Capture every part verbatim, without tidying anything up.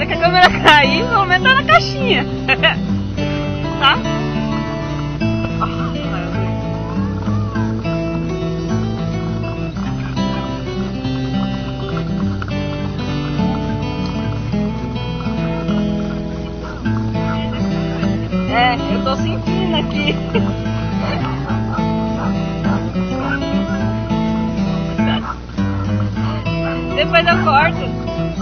hora que a câmera cair, pelo menos tá na caixinha. Tá? É, eu tô sentindo aqui. Depois eu corto.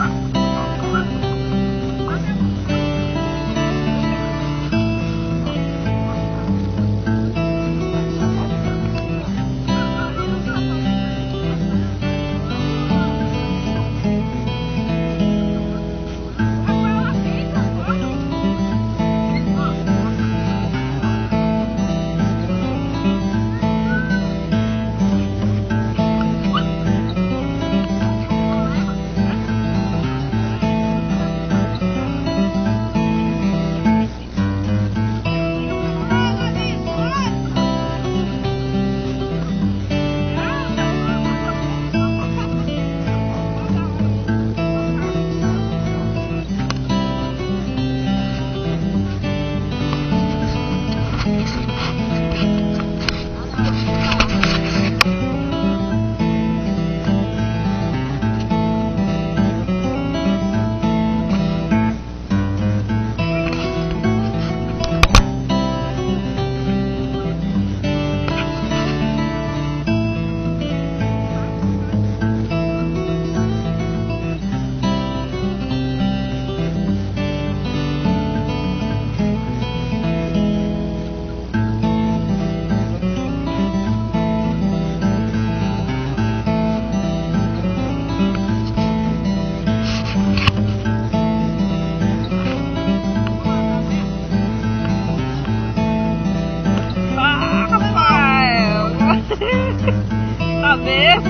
Tá vendo?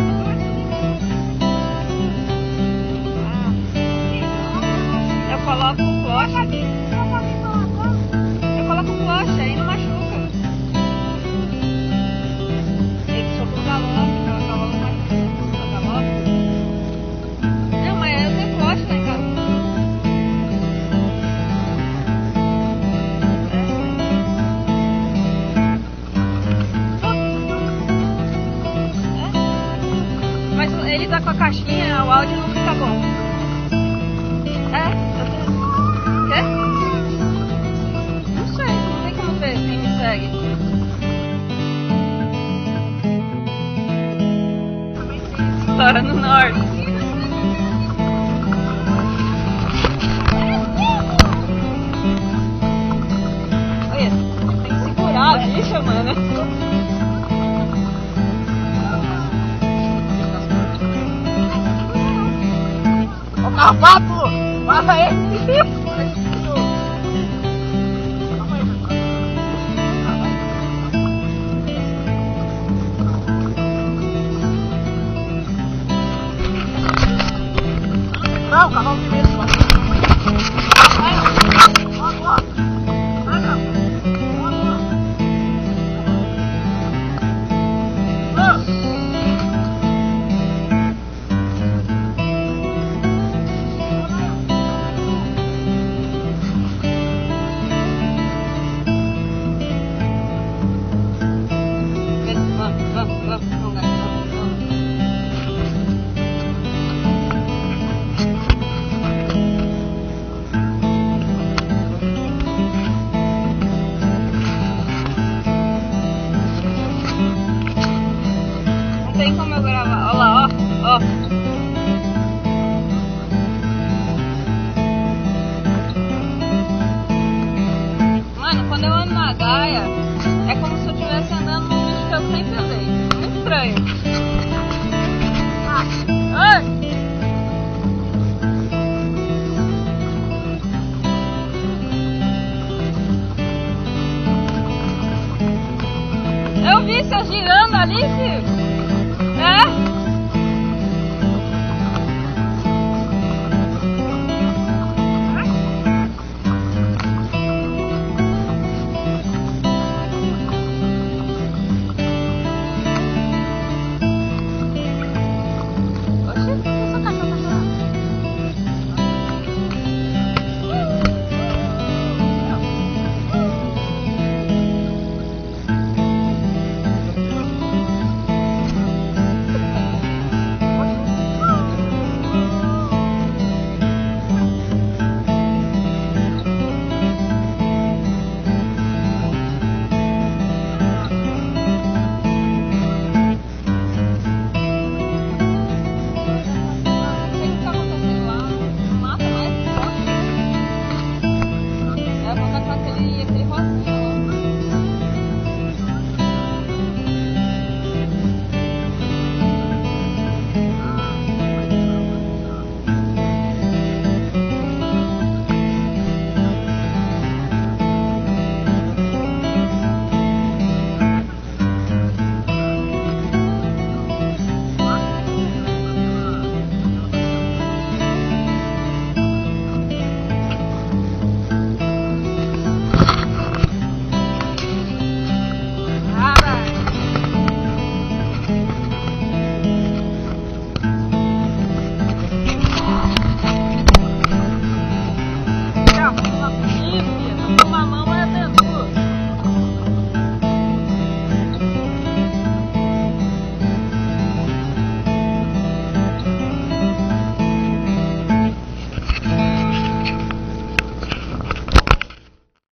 Eu coloco o cloche. Eu coloco o cloche, aí não machuca. Ele só pro galope, o galope machuca. O galope. Não, mas eu tenho cloche lá em casa. Mas ele tá com a caixinha, o áudio não fica bom. É? Eu tenho... Quê? Não sei, não tem como ver quem me segue. História no norte. Olha, tem que segurar a bicha, mano. Carpato! Passa aí! Não, cavalo de medo! Vai, vai, vai! Não tem como eu gravar. Olha lá, ó, ó. Mano, quando eu ando na Gaia, é como se eu estivesse andando num bicho que eu sempre andei. Muito estranho. Ai! Eu vi você girando ali, filho.